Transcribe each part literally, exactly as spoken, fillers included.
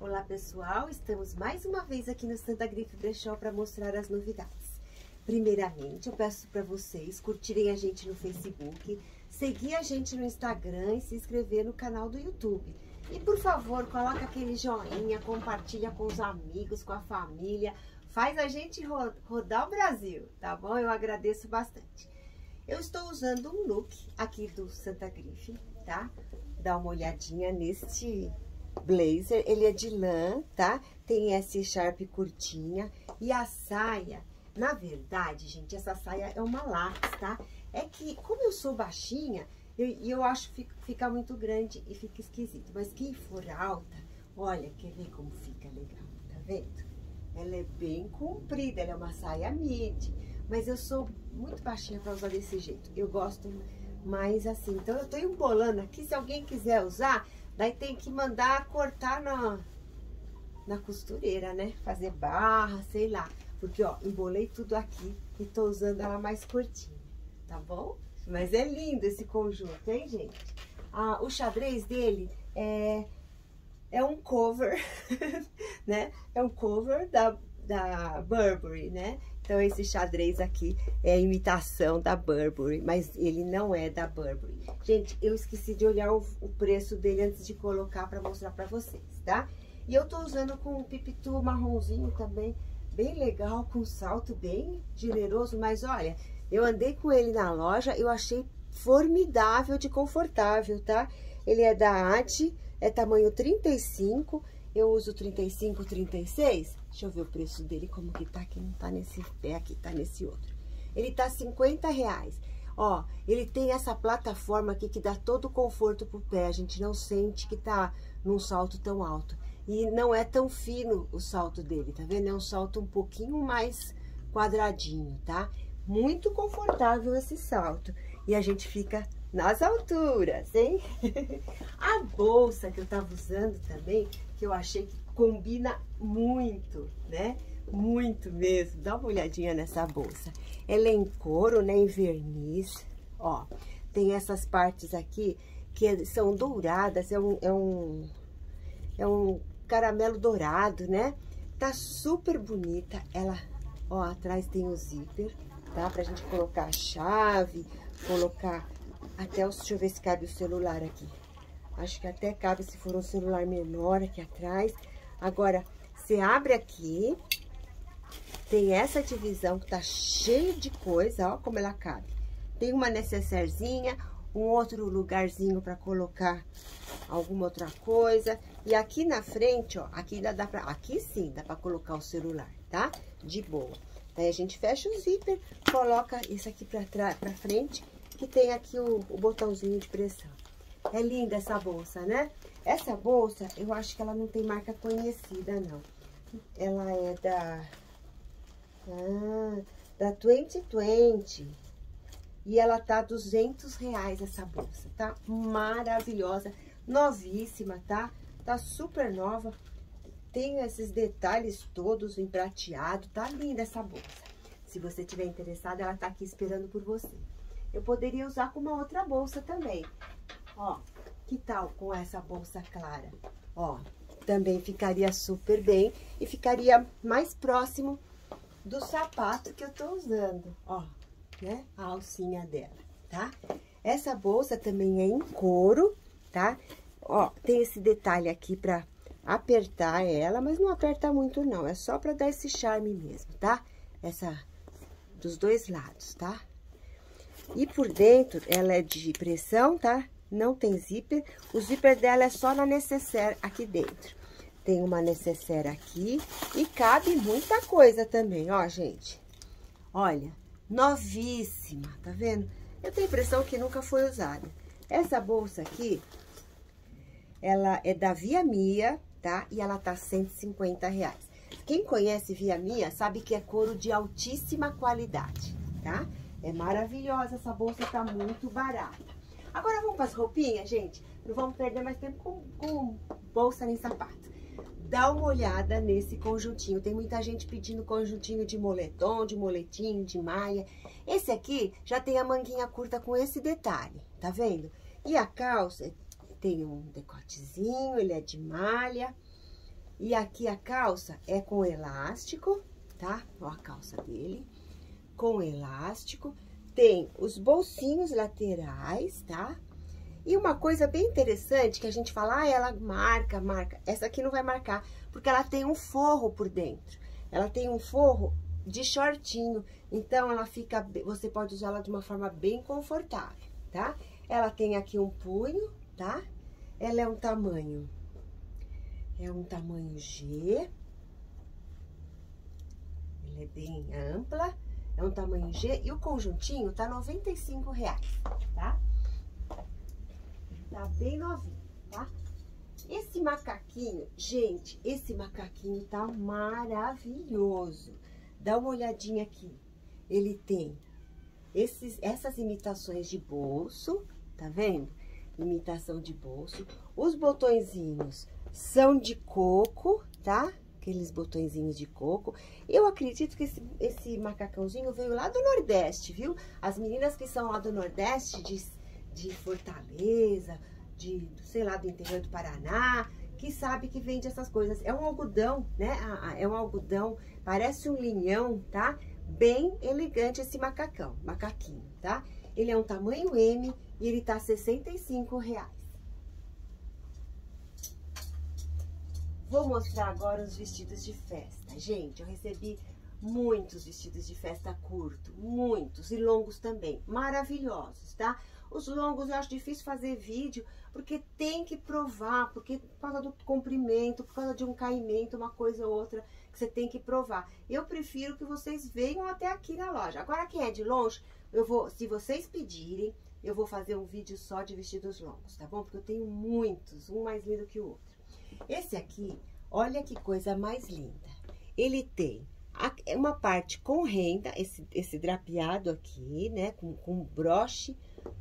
Olá pessoal, estamos mais uma vez aqui no Santa Grife Brechó para mostrar as novidades. Primeiramente, eu peço para vocês curtirem a gente no Facebook, seguir a gente no Instagram e se inscrever no canal do YouTube. E por favor, coloca aquele joinha, compartilha com os amigos, com a família, faz a gente ro rodar o Brasil, tá bom? Eu agradeço bastante. Eu estou usando um look aqui do Santa Grife, tá? Dá uma olhadinha neste blazer, ele é de lã, tá? Tem esse sharp curtinha e a saia, na verdade, gente, essa saia é uma lax, tá? É que, como eu sou baixinha, eu, eu acho que fica muito grande e fica esquisito. Mas quem for alta, olha, quer ver como fica legal, tá vendo? Ela é bem comprida, ela é uma saia midi, mas eu sou muito baixinha pra usar desse jeito. Eu gosto mais assim, então eu tô embolando aqui, se alguém quiser usar, daí tem que mandar cortar na, na costureira, né? Fazer barra, sei lá. Porque, ó, embolei tudo aqui e tô usando ela mais curtinha, tá bom? Mas é lindo esse conjunto, hein, gente? Ah, o xadrez dele é, é um cover, né? É um cover da, da Burberry, né? Então, esse xadrez aqui é imitação da Burberry, mas ele não é da Burberry. Gente, eu esqueci de olhar o, o preço dele antes de colocar para mostrar para vocês, tá? E eu tô usando com um pipitu marronzinho também, bem legal, com salto bem generoso, mas olha, eu andei com ele na loja, eu achei formidável de confortável, tá? Ele é da Ati, é tamanho trinta e cinco, eu uso trinta e cinco, trinta e seis. Deixa eu ver o preço dele, como que tá, que não tá nesse pé aqui, tá nesse outro. Ele tá cinquenta reais. Ó, ele tem essa plataforma aqui que dá todo o conforto pro pé, a gente não sente que tá num salto tão alto. E não é tão fino o salto dele, tá vendo? É um salto um pouquinho mais quadradinho, tá? Muito confortável esse salto. E a gente fica nas alturas, hein? A bolsa que eu tava usando também, que eu achei que combina muito, né? Muito mesmo. Dá uma olhadinha nessa bolsa. Ela é em couro, né? Em verniz. Ó, tem essas partes aqui que são douradas. É um, é um, é um caramelo dourado, né? Tá super bonita. Ela, ó, atrás tem o zíper, tá? Pra gente colocar a chave, colocar até o... Deixa eu ver se cabe o celular aqui. Acho que até cabe se for um celular menor aqui atrás. Agora, você abre aqui, tem essa divisão que tá cheia de coisa, ó como ela cabe. Tem uma necessairezinha, um outro lugarzinho para colocar alguma outra coisa. E aqui na frente, ó, aqui dá, dá pra, aqui sim dá para colocar o celular, tá? De boa. Daí a gente fecha o zíper, coloca isso aqui para trás, para frente, que tem aqui o, o botãozinho de pressão. É linda essa bolsa, né? Essa bolsa, eu acho que ela não tem marca conhecida, não. Ela é da... Ah, da vinte vinte. E ela tá duzentos reais essa bolsa, tá? Maravilhosa, novíssima, tá? Tá super nova. Tem esses detalhes todos em prateado, tá linda essa bolsa. Se você tiver interessado, ela tá aqui esperando por você. Eu poderia usar com uma outra bolsa também. Ó, que tal com essa bolsa clara? Ó, também ficaria super bem e ficaria mais próximo do sapato que eu tô usando. Ó, né? A alcinha dela, tá? Essa bolsa também é em couro, tá? Ó, tem esse detalhe aqui pra apertar ela, mas não aperta muito não, é só pra dar esse charme mesmo, tá? Essa, dos dois lados, tá? E por dentro, ela é de pressão, tá? Não tem zíper. O zíper dela é só na necessaire aqui dentro. Tem uma necessaire aqui e cabe muita coisa também, ó, gente. Olha, novíssima, tá vendo? Eu tenho a impressão que nunca foi usada. Essa bolsa aqui, ela é da Via Mia, tá? E ela tá cento e cinquenta reais. Quem conhece Via Mia sabe que é couro de altíssima qualidade, tá? É maravilhosa, essa bolsa tá muito barata. Agora vamos para as roupinhas, gente? Não vamos perder mais tempo com, com bolsa nem sapato. Dá uma olhada nesse conjuntinho. Tem muita gente pedindo conjuntinho de moletom, de moletinho, de maia. Esse aqui já tem a manguinha curta com esse detalhe, tá vendo? E a calça tem um decotezinho, ele é de malha. E aqui a calça é com elástico, tá? Ó a calça dele, com elástico. Tem os bolsinhos laterais, tá? E uma coisa bem interessante que a gente fala, ah, ela marca, marca. Essa aqui não vai marcar, porque ela tem um forro por dentro. Ela tem um forro de shortinho, então ela fica, você pode usar ela de uma forma bem confortável, tá? Ela tem aqui um punho, tá? Ela é um tamanho, é um tamanho G. Ela é bem ampla, é um tamanho G. E o conjuntinho tá noventa e cinco reais, tá? Tá bem novinho, tá? Esse macaquinho, gente, esse macaquinho tá maravilhoso. Dá uma olhadinha aqui. Ele tem esses, essas imitações de bolso, tá vendo? Imitação de bolso. Os botõezinhos são de coco, tá? Aqueles botõezinhos de coco. Eu acredito que esse, esse macacãozinho veio lá do Nordeste, viu? As meninas que são lá do Nordeste, de, de Fortaleza, de, sei lá, do interior do Paraná, que sabe que vende essas coisas. É um algodão, né? É um algodão, parece um linhão, tá? Bem elegante esse macacão, macaquinho, tá? Ele é um tamanho M e ele tá sessenta e cinco reais. Vou mostrar agora os vestidos de festa. Gente, eu recebi muitos vestidos de festa curto, muitos, e longos também, maravilhosos, tá? Os longos eu acho difícil fazer vídeo, porque tem que provar, porque por causa do comprimento, por causa de um caimento, uma coisa ou outra, que você tem que provar. Eu prefiro que vocês venham até aqui na loja. Agora, quem é de longe, eu vou, se vocês pedirem, eu vou fazer um vídeo só de vestidos longos, tá bom? Porque eu tenho muitos, um mais lindo que o outro. Esse aqui, olha que coisa mais linda. Ele tem uma parte com renda, esse, esse drapeado aqui, né? Com, com broche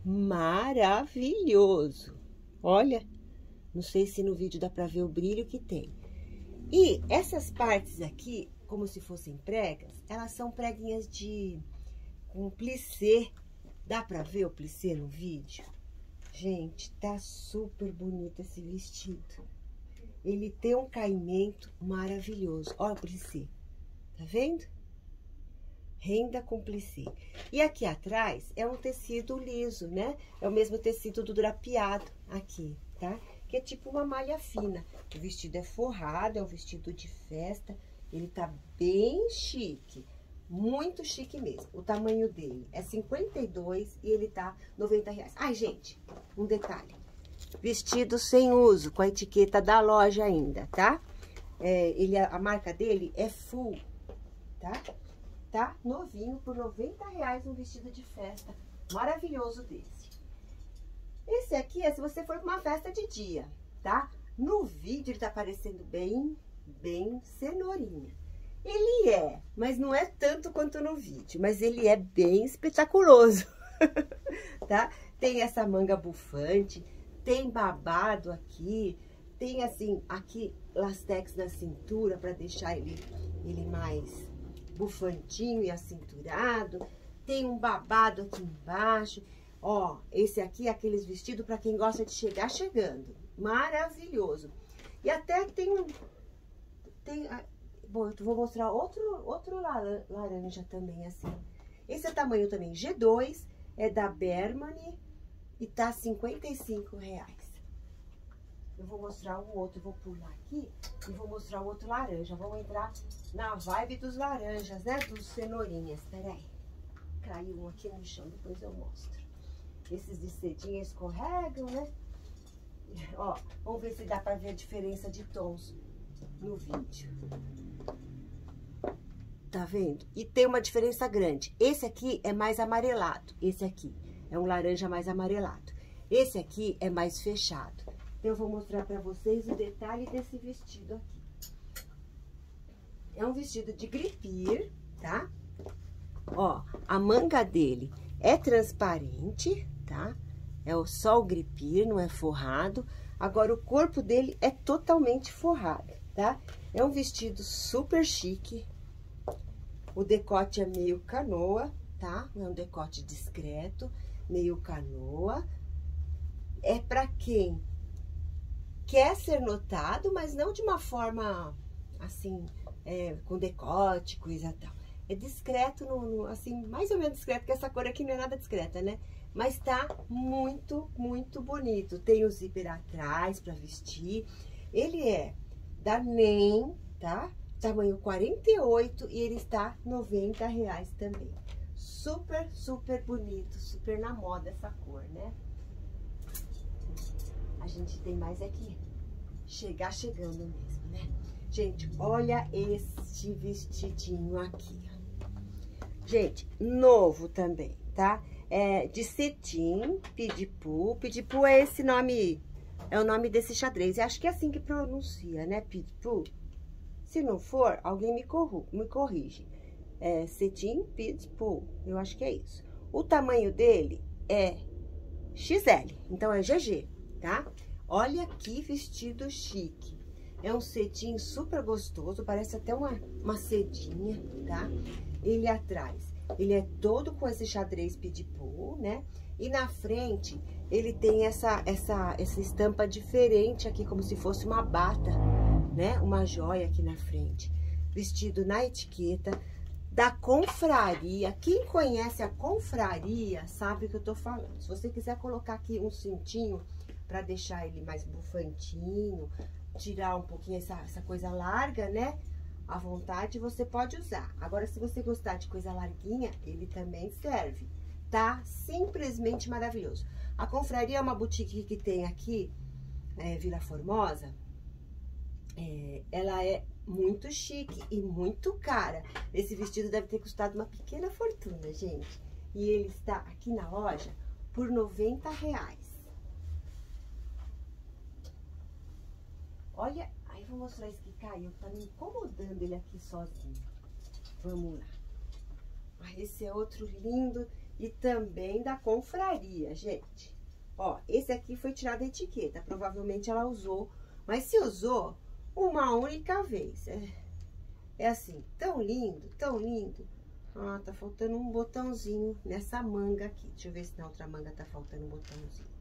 maravilhoso. Olha, não sei se no vídeo dá pra ver o brilho que tem. E essas partes aqui, como se fossem pregas, elas são preguinhas de com plissê. Dá pra ver o plissê no vídeo? Gente, tá super bonito esse vestido. Ele tem um caimento maravilhoso. Olha o plissê. Tá vendo? Renda com plissê. E aqui atrás é um tecido liso, né? É o mesmo tecido do drapeado aqui, tá? Que é tipo uma malha fina. O vestido é forrado, é um vestido de festa. Ele tá bem chique. Muito chique mesmo. O tamanho dele é cinquenta e dois e ele tá noventa reais. Ai, gente, um detalhe. Vestido sem uso, com a etiqueta da loja ainda, tá? É, ele, a marca dele é Full, tá? Tá novinho, por noventa reais um vestido de festa maravilhoso desse. Esse aqui é se você for pra uma festa de dia, tá? No vídeo ele tá parecendo bem, bem cenourinha. Ele é, mas não é tanto quanto no vídeo, mas ele é bem espetaculoso, tá? Tem essa manga bufante, tem babado aqui, tem assim, aqui lastex na cintura para deixar ele, ele mais bufantinho e acinturado. Tem um babado aqui embaixo. Ó, esse aqui é aqueles vestidos para quem gosta de chegar chegando. Maravilhoso. E até tem um... Tem, bom, eu vou mostrar outro, outro laranja também, assim. Esse é tamanho também G dois, é da Bermani e tá cinquenta e cinco reais. Eu vou mostrar um outro, vou pular aqui e vou mostrar o outro laranja. Vamos entrar na vibe dos laranjas, né? Dos cenourinhas. Pera aí. Caiu um aqui no chão, depois eu mostro. Esses de cedinha escorregam, né? Ó, vamos ver se dá pra ver a diferença de tons no vídeo. Tá vendo? E tem uma diferença grande. Esse aqui é mais amarelado. Esse aqui é um laranja mais amarelado. Esse aqui é mais fechado. Então, eu vou mostrar pra vocês o detalhe desse vestido aqui. É um vestido de gripir, tá? Ó, a manga dele é transparente, tá? É o só o gripir, não é forrado. Agora, o corpo dele é totalmente forrado, tá? É um vestido super chique. O decote é meio canoa, tá? É um decote discreto, meio canoa. É pra quem quer ser notado, mas não de uma forma, assim, é, com decote, coisa e tal. É discreto, no, no, assim, mais ou menos discreto, porque essa cor aqui não é nada discreta, né? Mas tá muito, muito bonito. Tem o zíper atrás pra vestir. Ele é da Nem, tá? Tamanho quarenta e oito e ele está noventa reais também. Super, super bonito, super na moda essa cor, né? A gente tem mais aqui, chegar chegando mesmo, né? Gente, olha este vestidinho aqui, ó. Gente, novo também, tá? É de cetim, pidipu. Pidipu é esse nome, é o nome desse xadrez. Eu acho que é assim que pronuncia, né? Pidipu. Se não for, alguém me, corru, me corrige. É cetim, pidipu. Eu acho que é isso. O tamanho dele é X L, então é G G, tá? Olha que vestido chique. É um cetim super gostoso, parece até uma, uma sedinha, tá? Ele atrás, ele é todo com esse xadrez pidipu, né? E na frente, ele tem essa, essa, essa estampa diferente aqui, como se fosse uma bata, né? Uma joia aqui na frente. Vestido na etiqueta da Confraria. Quem conhece a Confraria sabe o que eu tô falando. Se você quiser colocar aqui um cintinho para deixar ele mais bufantinho, tirar um pouquinho essa, essa coisa larga, né? À vontade, você pode usar. Agora, se você gostar de coisa larguinha, ele também serve. Tá simplesmente maravilhoso. A Confraria é uma boutique que tem aqui, é, Vila Formosa. É, ela é muito chique e muito cara. Esse vestido deve ter custado uma pequena fortuna, gente. E ele está aqui na loja por noventa reais. Olha, aí vou mostrar esse que caiu, tá me incomodando ele aqui sozinho. Vamos lá. Ah, esse é outro lindo e também da Confraria, gente. Ó, esse aqui foi tirado da etiqueta, provavelmente ela usou, mas se usou uma única vez. É, é assim, tão lindo, tão lindo. Ah, tá faltando um botãozinho nessa manga aqui. Deixa eu ver se na outra manga tá faltando um botãozinho.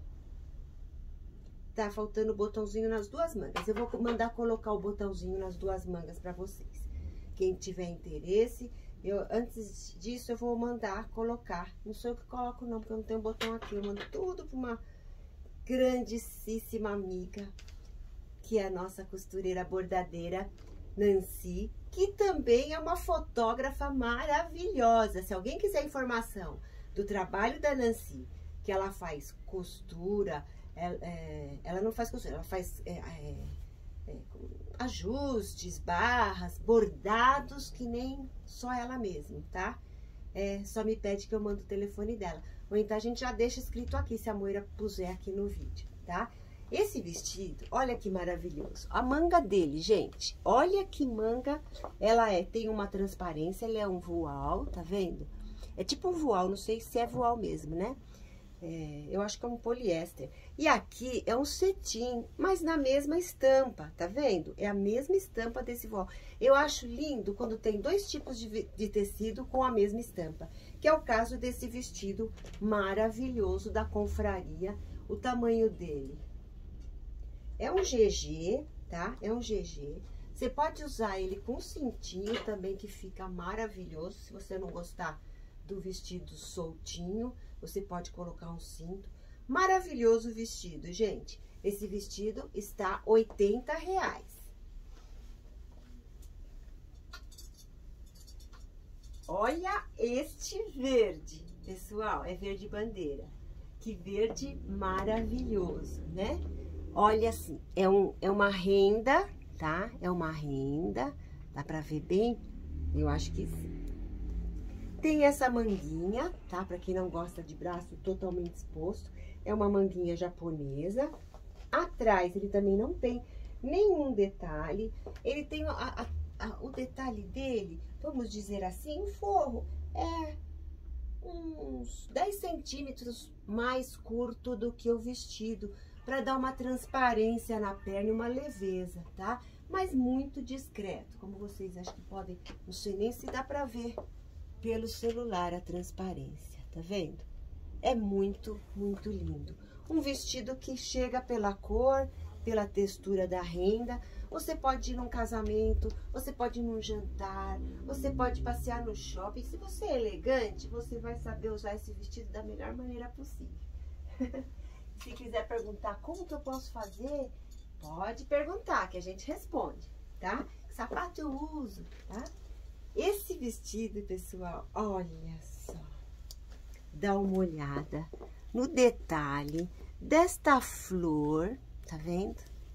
Tá faltando botãozinho nas duas mangas. Eu vou mandar colocar o botãozinho nas duas mangas pra vocês. Quem tiver interesse, eu, antes disso eu vou mandar colocar. Não sou eu que coloco não, porque eu não tenho botão aqui. Eu mando tudo pra uma grandíssima amiga, que é a nossa costureira bordadeira, Nancy, que também é uma fotógrafa maravilhosa. Se alguém quiser informação do trabalho da Nancy, que ela faz costura... Ela, é, ela não faz costura, ela faz é, é, é, ajustes, barras, bordados, que nem só ela mesma, tá? É, só me pede que eu mando o telefone dela. Ou então a gente já deixa escrito aqui, se a Moira puser aqui no vídeo, tá? Esse vestido, olha que maravilhoso. A manga dele, gente, olha que manga ela é. Tem uma transparência, ela é um voal, tá vendo? É tipo um voal, não sei se é voal mesmo, né? É, eu acho que é um poliéster. E aqui é um cetim, mas na mesma estampa, tá vendo? É a mesma estampa desse voal. Eu acho lindo quando tem dois tipos de, de tecido com a mesma estampa, que é o caso desse vestido maravilhoso da Confraria. O tamanho dele é um G G, tá? É um G G. Você pode usar ele com cintinho também, que fica maravilhoso. Se você não gostar do vestido soltinho, você pode colocar um cinto. Maravilhoso vestido, gente. Esse vestido está oitenta reais. Olha este verde, pessoal. É verde bandeira. Que verde maravilhoso, né? Olha assim, é, um, é uma renda, tá? É uma renda. Dá pra ver bem? Eu acho que sim. Tem essa manguinha, tá? Pra quem não gosta de braço totalmente exposto. É uma manguinha japonesa. Atrás, ele também não tem nenhum detalhe. Ele tem a, a, a, o detalhe dele, vamos dizer assim, um forro. É uns dez centímetros mais curto do que o vestido. Pra dar uma transparência na perna e uma leveza, tá? Mas muito discreto. Como vocês acham que podem... Não sei nem se dá pra ver pelo celular a transparência, tá vendo? É muito, muito lindo. Um vestido que chega pela cor pela textura da renda. Você pode ir num casamento, você pode ir num jantar, você pode passear no shopping. Se você é elegante, você vai saber usar esse vestido da melhor maneira possível. Se quiser perguntar como que eu posso fazer, pode perguntar que a gente responde, tá? Que sapato eu uso, tá? Esse vestido, pessoal, olha só. Dá uma olhada no detalhe desta flor, tá vendo?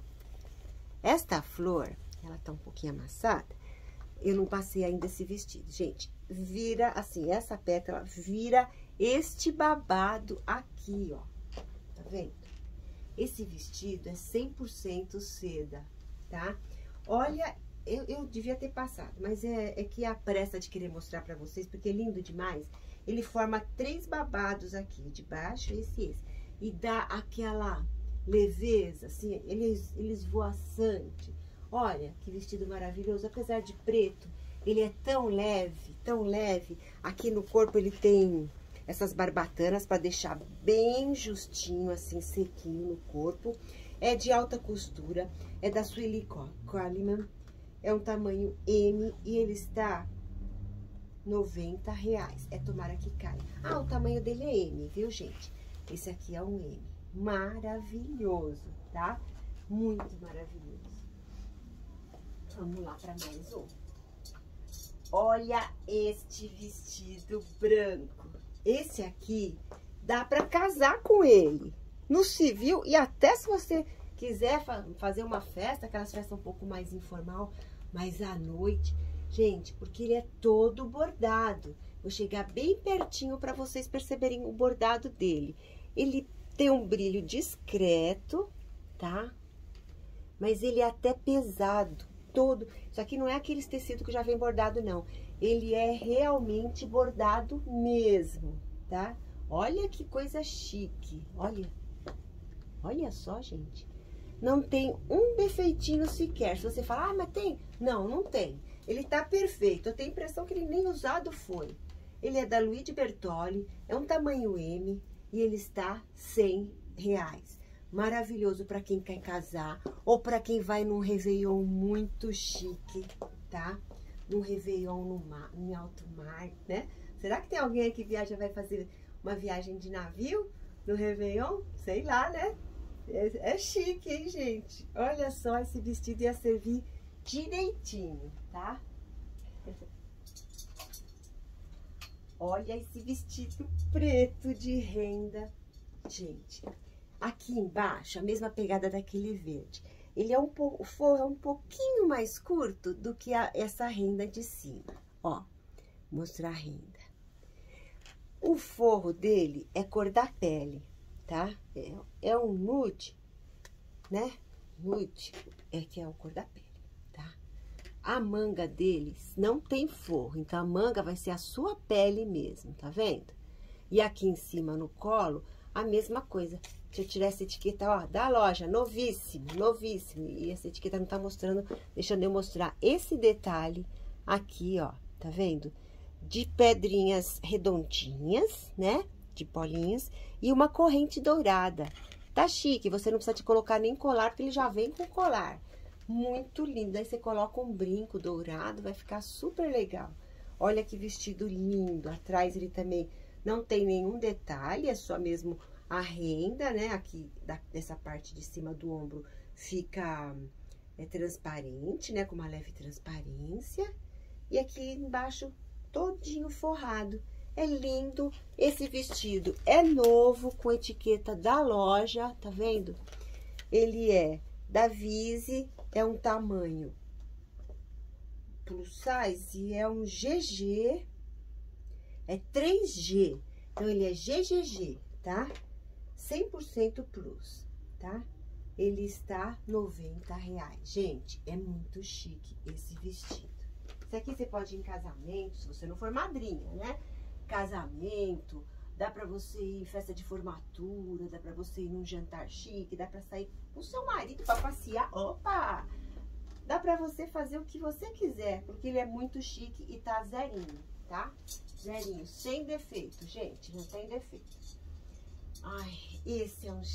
Esta flor, ela tá um pouquinho amassada. Eu não passei ainda esse vestido. Gente, vira assim, essa pétala vira este babado aqui, ó. Tá vendo? Esse vestido é cem por cento seda, tá? Olha, eu, eu devia ter passado, mas é, é que a pressa de querer mostrar pra vocês, porque é lindo demais. Ele forma três babados aqui, de baixo, esse e esse. E dá aquela leveza, assim, ele, ele esvoaçante. Olha, que vestido maravilhoso. Apesar de preto, ele é tão leve, tão leve. Aqui no corpo ele tem essas barbatanas para deixar bem justinho, assim, sequinho no corpo. É de alta costura, é da Sueli Coleman. É um tamanho M e ele está noventa reais. É tomara que caia. Ah, o tamanho dele é M, viu, gente? Esse aqui é um M. Maravilhoso, tá? Muito maravilhoso. Vamos lá para mais um. Olha este vestido branco. Esse aqui dá para casar com ele no civil e até se você quiser fa fazer uma festa, aquelas festas um pouco mais informal, mas à noite, gente, porque ele é todo bordado. Vou chegar bem pertinho para vocês perceberem o bordado dele. Ele tem um brilho discreto, tá? Mas ele é até pesado, todo. Isso aqui não é aqueles tecidos que já vem bordado, não. Ele é realmente bordado mesmo, tá? Olha que coisa chique, olha. Olha só, gente. Não tem um defeitinho sequer. Se você falar, ah, mas tem. Não, não tem. Ele tá perfeito. Eu tenho a impressão que ele nem usado foi. Ele é da Luigi Bertoli, é um tamanho M. E ele está cem reais. Maravilhoso para quem quer casar ou para quem vai num Réveillon muito chique, tá? Num Réveillon no mar, em alto mar, né? Será que tem alguém aí que viaja, vai fazer uma viagem de navio no Réveillon? Sei lá, né? É, é chique, hein, gente? Olha só, esse vestido ia servir direitinho, tá? Olha esse vestido preto de renda. Gente, aqui embaixo, a mesma pegada daquele verde. Ele é um pouco, o forro é um pouquinho mais curto do que a, essa renda de cima. Ó, mostrar a renda. O forro dele é cor da pele, tá? É, é um nude, né? Nude é que é a cor da pele. A manga deles não tem forro, então a manga vai ser a sua pele mesmo, tá vendo? E aqui em cima no colo, a mesma coisa. Deixa eu tirar essa etiqueta, ó, da loja, novíssimo, novíssimo. E essa etiqueta não tá mostrando, deixando eu mostrar esse detalhe aqui, ó, tá vendo? De pedrinhas redondinhas, né? De bolinhas e uma corrente dourada. Tá chique, você não precisa te colocar nem colar, porque ele já vem com colar. Muito lindo. Aí você coloca um brinco dourado, vai ficar super legal. Olha que vestido lindo. Atrás ele também não tem nenhum detalhe, é só mesmo a renda, né? Aqui, da, dessa parte de cima do ombro, fica é, transparente, né? Com uma leve transparência. E aqui embaixo, todinho forrado. É lindo. Esse vestido é novo, com etiqueta da loja, tá vendo? Ele é da Vise. É um tamanho plus size e é um G G, é três G, então ele é G G G, tá? cem por cento plus, tá? Ele está noventa reais. Gente, é muito chique esse vestido. Isso aqui você pode ir em casamento, se você não for madrinha, né? Casamento, dá pra você ir em festa de formatura, dá pra você ir num jantar chique, dá pra sair com o seu marido pra passear. Opa! Dá pra você fazer o que você quiser, porque ele é muito chique e tá zerinho, tá? Zerinho, sem defeito, gente, não tem defeito. Ai, esse é um charme.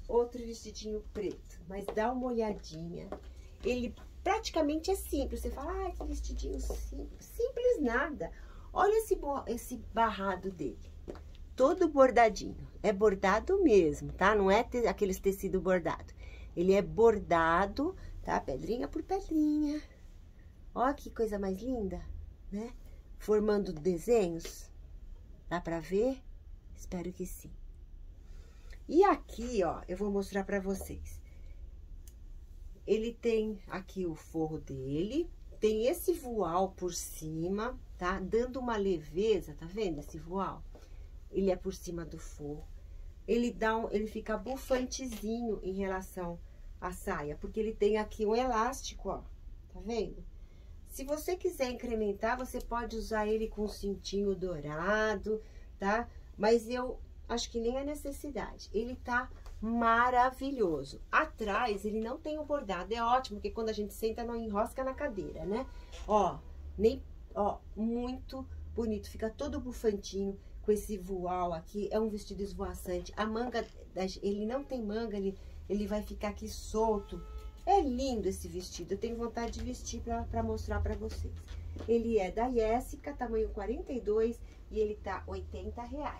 Outro vestidinho preto, mas dá uma olhadinha. Ele praticamente é simples. Você fala, ah, que vestidinho simples. Simples nada. Olha esse, esse barrado dele. Todo bordadinho. É bordado mesmo, tá? Não é te, aqueles tecido bordado. Ele é bordado, tá? Pedrinha por pedrinha. Ó que coisa mais linda, né? Formando desenhos. Dá pra ver? Espero que sim. E aqui, ó, eu vou mostrar pra vocês. Ele tem aqui o forro dele, tem esse voal por cima, tá? Dando uma leveza, tá vendo esse voal? Ele é por cima do forro. Ele dá um, ele fica bufantezinho em relação à saia, porque ele tem aqui um elástico, ó, tá vendo? Se você quiser incrementar, você pode usar ele com um cintinho dourado, tá? Mas eu acho que nem a necessidade. Ele tá maravilhoso. Atrás, ele não tem o bordado. É ótimo, porque quando a gente senta, não enrosca na cadeira, né? Ó, nem, ó, muito bonito. Fica todo bufantinho com esse voal aqui. É um vestido esvoaçante. A manga, ele não tem manga, ele, ele vai ficar aqui solto. É lindo esse vestido. Eu tenho vontade de vestir pra, pra mostrar pra vocês. Ele é da Jéssica, tamanho quarenta e dois, e ele tá oitenta reais.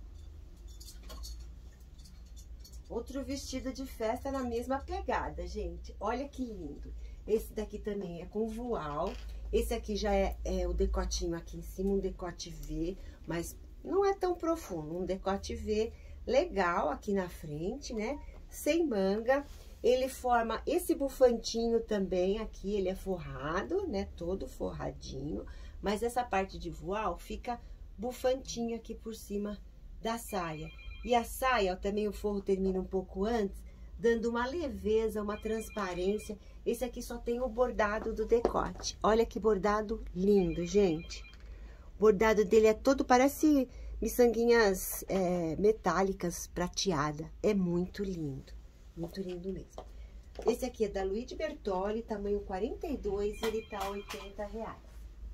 Outro vestido de festa na mesma pegada, gente. Olha que lindo. Esse daqui também é com voal. Esse aqui já é, é o decotinho aqui em cima, um decote V, mas não é tão profundo. Um decote V legal aqui na frente, né? Sem manga. Ele forma esse bufantinho também aqui, ele é forrado, né? Todo forradinho. Mas essa parte de voal fica bufantinho aqui por cima da saia. E a saia, ó, também o forro termina um pouco antes, dando uma leveza, uma transparência. Esse aqui só tem o bordado do decote. Olha que bordado lindo, gente. O bordado dele é todo, parece miçanguinhas é, metálicas, prateada. É muito lindo, muito lindo mesmo. Esse aqui é da Luigi Bertoli, tamanho quarenta e dois, e ele tá oitenta reais.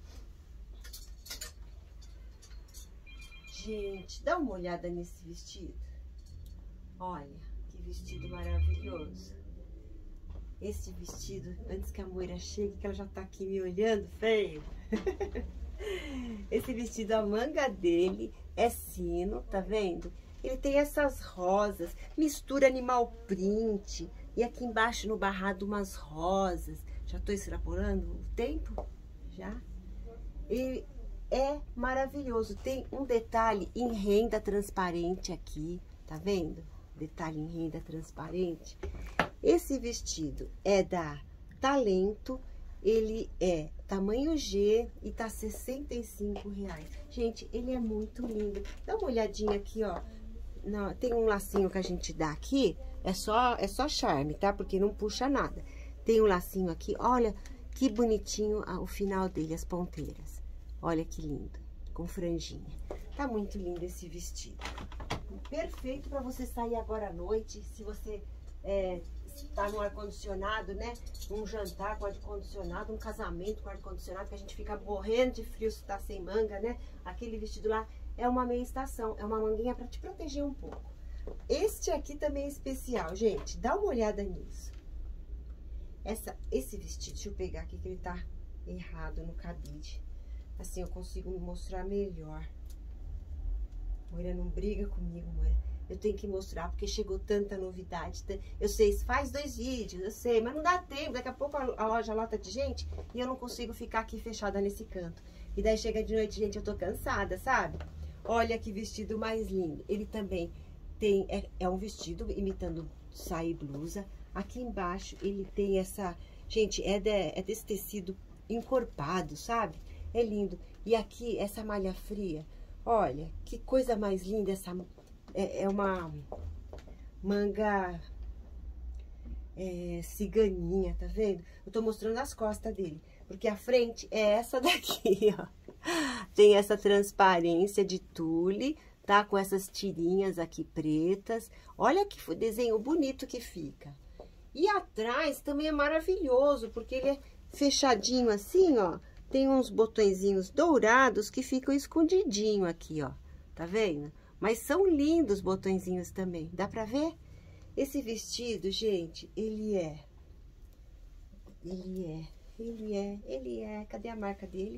Gente, dá uma olhada nesse vestido. Olha, que vestido maravilhoso. Esse vestido, antes que a Moira chegue, que ela já tá aqui me olhando feio. Esse vestido, a manga dele é sino, tá vendo? Ele tem essas rosas, mistura animal print. E aqui embaixo no barrado umas rosas. Já tô extrapolando o tempo? Já? E é maravilhoso. Tem um detalhe em renda transparente aqui, tá vendo? Detalhe em renda transparente. Esse vestido é da Talento, ele é tamanho G e tá sessenta e cinco reais. Gente, ele é muito lindo. Dá uma olhadinha aqui, ó. Não, tem um lacinho que a gente dá aqui, é só, é só charme, tá? Porque não puxa nada. Tem um lacinho aqui, olha que bonitinho o final dele, as ponteiras. Olha que lindo, com franjinha. Tá muito lindo esse vestido. Perfeito para você sair agora à noite, se você é, tá no ar-condicionado, né? Um jantar com ar-condicionado, um casamento com ar-condicionado, que a gente fica morrendo de frio se tá sem manga, né? Aquele vestido lá é uma meia estação, é uma manguinha para te proteger um pouco. Este aqui também é especial, gente. Dá uma olhada nisso. Essa, esse vestido, deixa eu pegar aqui que ele tá errado no cabide. Assim eu consigo me mostrar melhor. Moira, não briga comigo, Moira. Eu tenho que mostrar, porque chegou tanta novidade. Eu sei, faz dois vídeos, eu sei, mas não dá tempo. Daqui a pouco a loja lota de gente e eu não consigo ficar aqui fechada nesse canto. E daí chega de noite, gente, eu tô cansada, sabe? Olha que vestido mais lindo. Ele também tem, é, é um vestido imitando saia e blusa. Aqui embaixo ele tem essa... Gente, é, de, é desse tecido encorpado, sabe? É lindo. E aqui, essa malha fria, olha, que coisa mais linda essa... É, é uma manga é, ciganinha, tá vendo? Eu tô mostrando as costas dele, porque a frente é essa daqui, ó. Tem essa transparência de tule, tá? Com essas tirinhas aqui pretas. Olha que desenho bonito que fica. E atrás também é maravilhoso, porque ele é fechadinho assim, ó. Tem uns botõezinhos dourados que ficam escondidinho aqui, ó. Tá vendo? Mas são lindos os botõezinhos também. Dá pra ver? Esse vestido, gente, ele é... Ele é... Ele é... Ele é... Cadê a marca dele?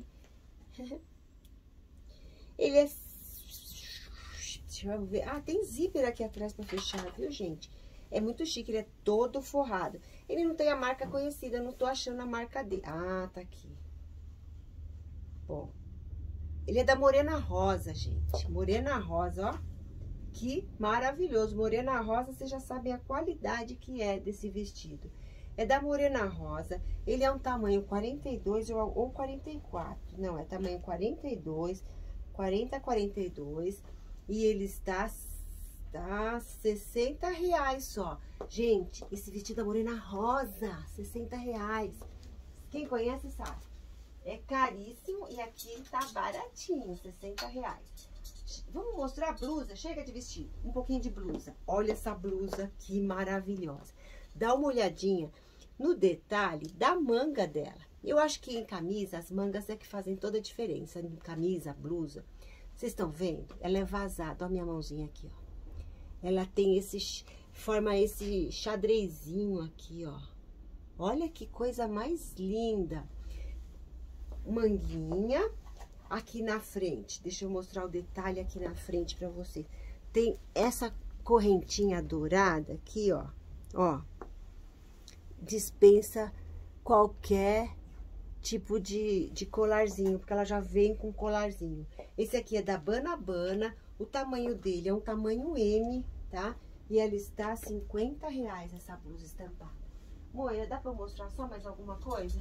Ele é... Deixa eu ver. Ah, tem zíper aqui atrás pra fechar, viu, gente? É muito chique, ele é todo forrado. Ele não tem a marca conhecida, eu não tô achando a marca dele. Ah, tá aqui. Bom. Ele é da Morena Rosa, gente. Morena Rosa, ó. Que maravilhoso. Morena Rosa, vocês já sabem a qualidade que é desse vestido. É da Morena Rosa. Ele é um tamanho quarenta e dois ou quarenta e quatro. Não, é tamanho quarenta e dois, quarenta, quarenta e dois. E ele está, está sessenta reais só. Gente, esse vestido da Morena Rosa, sessenta reais. Quem conhece sabe. É caríssimo e aqui tá baratinho, sessenta reais. Vamos mostrar a blusa? Chega de vestido. Um pouquinho de blusa. Olha essa blusa que maravilhosa. Dá uma olhadinha no detalhe da manga dela. Eu acho que em camisa, as mangas é que fazem toda a diferença. Em camisa, blusa. Vocês estão vendo? Ela é vazada. Olha a minha mãozinha aqui, ó. Ela tem esse... Forma esse xadrezinho aqui, ó. Olha que coisa mais linda. Manguinha. Aqui na frente. Deixa eu mostrar o detalhe aqui na frente pra vocês. Tem essa correntinha dourada aqui, ó. Ó. Dispensa qualquer tipo de, de colarzinho, porque ela já vem com colarzinho. Esse aqui é da Banabana, o tamanho dele é um tamanho M, tá? E ela está cinquenta reais, essa blusa estampada. Moia, dá pra eu mostrar só mais alguma coisa?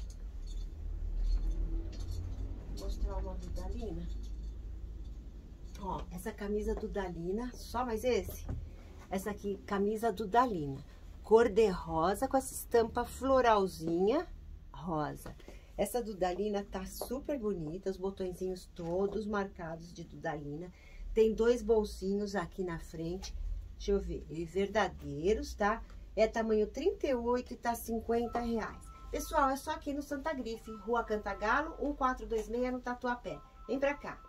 Vou mostrar uma do Dalina. Ó, essa camisa do Dalina, só mais esse? Essa aqui, camisa do Dalina. Cor de rosa, com essa estampa floralzinha rosa. Essa Dudalina tá super bonita, os botõezinhos todos marcados de Dudalina. Tem dois bolsinhos aqui na frente, deixa eu ver, verdadeiros, tá? É tamanho trinta e oito e tá cinquenta reais. Pessoal, é só aqui no Santa Grife, Rua Cantagalo, um quatro dois seis, no Tatuapé. Vem pra cá.